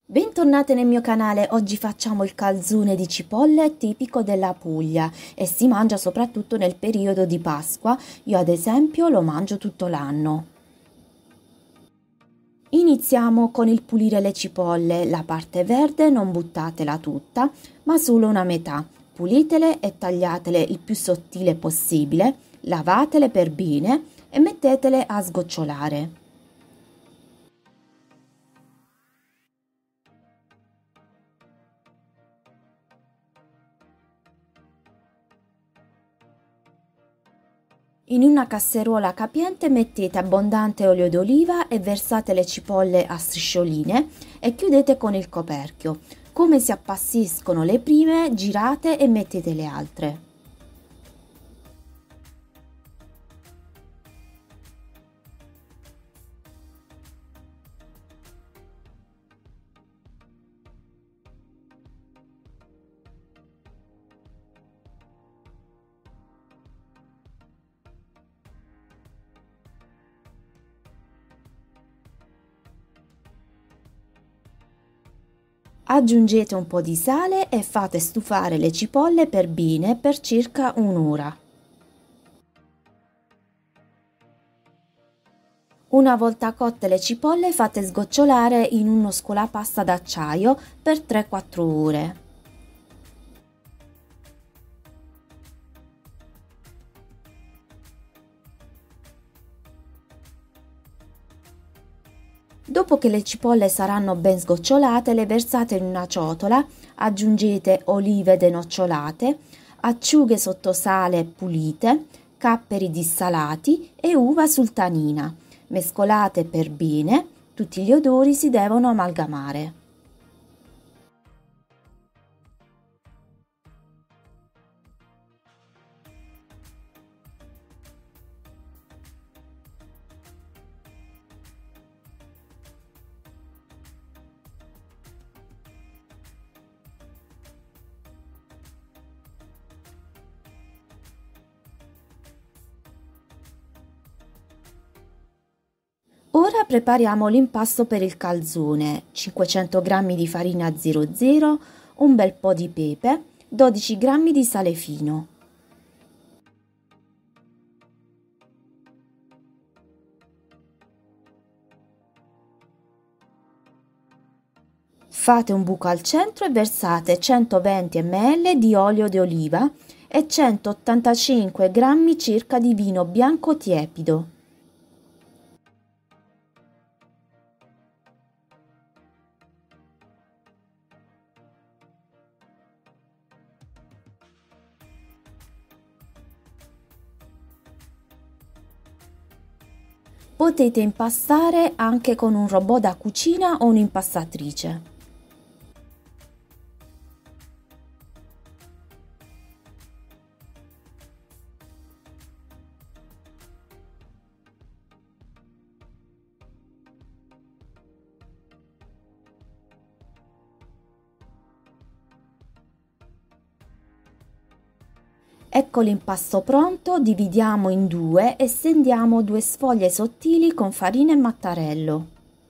Bentornate nel mio canale. Oggi facciamo il calzone di cipolle tipico della Puglia e si mangia soprattutto nel periodo di Pasqua. Io ad esempio lo mangio tutto l'anno. Iniziamo con il pulire le cipolle. La parte verde non buttatela tutta, ma solo una metà. Pulitele e tagliatele il più sottile possibile, lavatele per bene e mettetele a sgocciolare. In una casseruola capiente mettete abbondante olio d'oliva e versate le cipolle a striscioline e chiudete con il coperchio. Come si appassiscono le prime, girate e mettete le altre. Aggiungete un po' di sale e fate stufare le cipolle per bene per circa un'ora. Una volta cotte le cipolle fate sgocciolare in uno scolapasta d'acciaio per 3-4 ore. Dopo che le cipolle saranno ben sgocciolate, le versate in una ciotola, aggiungete olive denocciolate, acciughe sottosale pulite, capperi dissalati e uva sultanina. Mescolate per bene, tutti gli odori si devono amalgamare. Ora prepariamo l'impasto per il calzone: 500 g di farina 00, un bel po' di pepe, 12 g di sale fino. Fate un buco al centro e versate 120 ml di olio di oliva e 185 g circa di vino bianco tiepido. Potete impastare anche con un robot da cucina o un'impastatrice. Ecco l'impasto pronto, dividiamo in due e stendiamo 2 sfoglie sottili con farina e mattarello.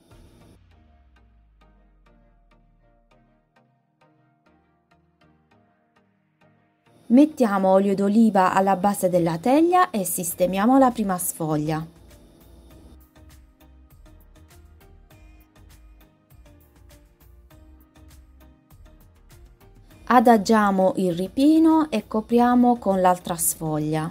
Mettiamo olio d'oliva alla base della teglia e sistemiamo la prima sfoglia. Adagiamo il ripieno e copriamo con l'altra sfoglia.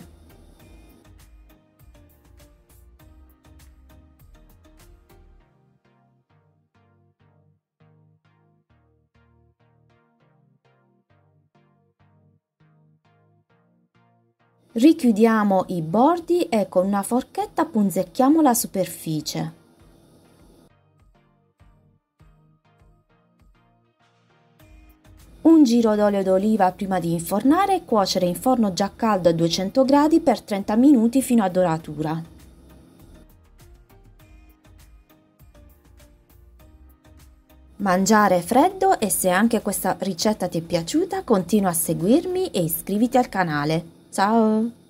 Richiudiamo i bordi e con una forchetta punzecchiamo la superficie. Un giro d'olio d'oliva prima di infornare e cuocere in forno già caldo a 200 gradi per 30 minuti fino a doratura. Mangiare freddo, e se anche questa ricetta ti è piaciuta, continua a seguirmi e iscriviti al canale. Ciao!